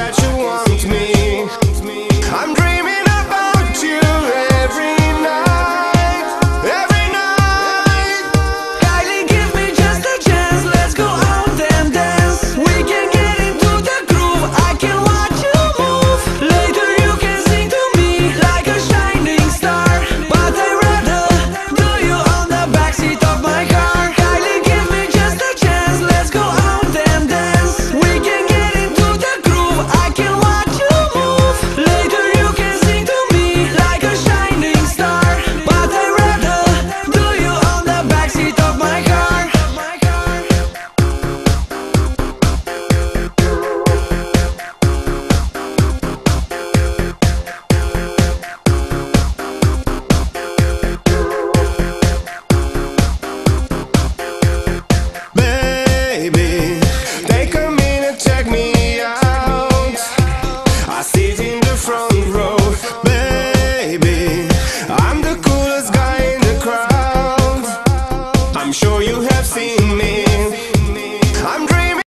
that you want me. I'm dreaming about you every night, every night. Kylie, give me just a chance, let's go out and dance. We can get into the groove, I can watch you move. Later you can sing to me like a shining star, but I'd rather do you on the backseat of my car. Kylie, give me just a chance, let's go out and dance. We can get into the groove, I can watch you move. Later you can sing to me like a shining star, but I'd rather do you on the backseat of my car. Baby, take a minute, check me out. I sit in the front row. Baby, I'm the coolest guy in the crowd. I'm sure you have seen me.